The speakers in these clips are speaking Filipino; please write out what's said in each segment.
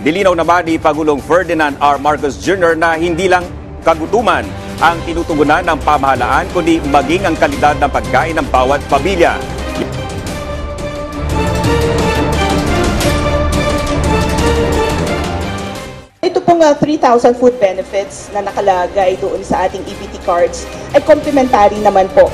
Nilinaw naman ni Pangulong Ferdinand R. Marcos Jr. na hindi lang kagutuman ang tinutugunan ng pamahalaan kundi maging ang kalidad ng pagkain ng bawat pamilya. Ito pong 3,000 food benefits na nakalagay doon sa ating EBT cards ay complementary naman po.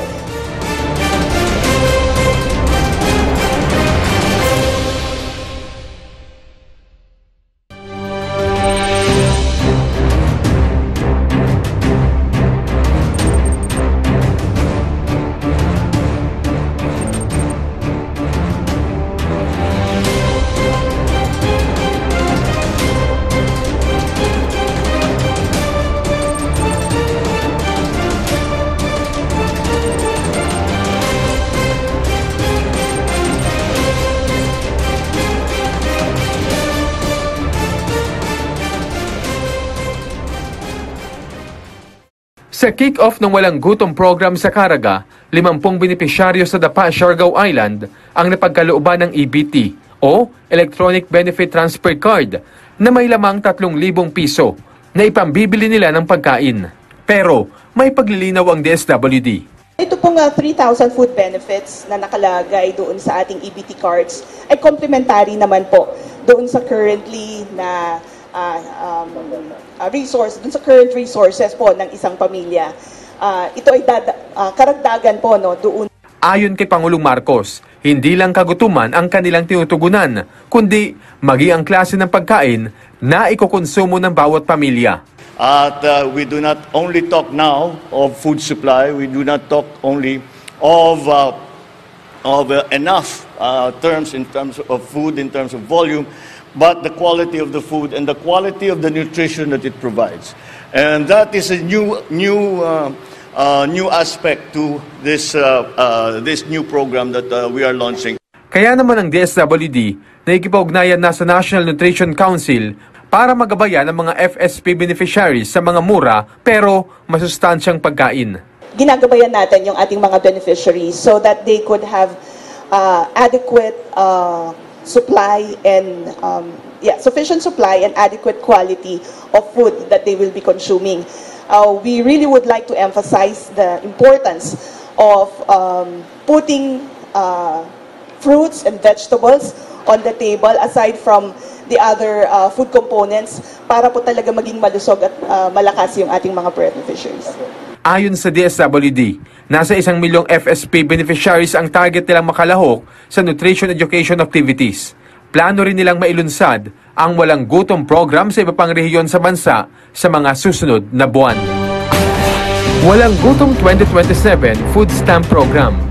Sa kick-off ng Walang Gutom program sa Caraga, 50 benepisyaryo sa Dapa, Siargao Island ang napagkalooban ng EBT o Electronic Benefit Transfer Card na may lamang 3,000 piso na ipambibili nila ng pagkain. Pero may paglilinaw ang DSWD. Ito pong 3,000 food benefits na nakalagay doon sa ating EBT cards ay complementary naman po doon sa currently na dun sa current resources po ng isang pamilya. Ito ay karagdagan po doon. Ayon kay Pangulong Marcos, hindi lang kagutuman ang kanilang tinutugunan, kundi maging ang klase ng pagkain na ikokonsumo ng bawat pamilya. At we do not only talk now of food supply, we do not talk only of enough terms in terms of food, in terms of volume, but the quality of the food and the quality of the nutrition that it provides. And that is a new aspect to this new program that we are launching. Kaya naman ang DSWD nakikipag-ugnayan na sa National Nutrition Council para magabayan ang mga FSP beneficiaries sa mga mura pero masustansyang pagkain. Ginagabayan natin yung ating mga beneficiaries so that they could have adequate supply and sufficient supply and adequate quality of food that they will be consuming. We really would like to emphasize the importance of putting fruits and vegetables on the table aside from the other food components para po talaga maging malusog at malakas yung ating mga beneficiaries. Ayon sa DSWD, nasa 1 milyong FSP beneficiaries ang target nilang makalahok sa nutrition education activities. Plano rin nilang mailunsad ang Walang Gutom program sa iba pang rehiyon sa bansa sa mga susunod na buwan. Walang Gutom 2027 Food Stamp Program.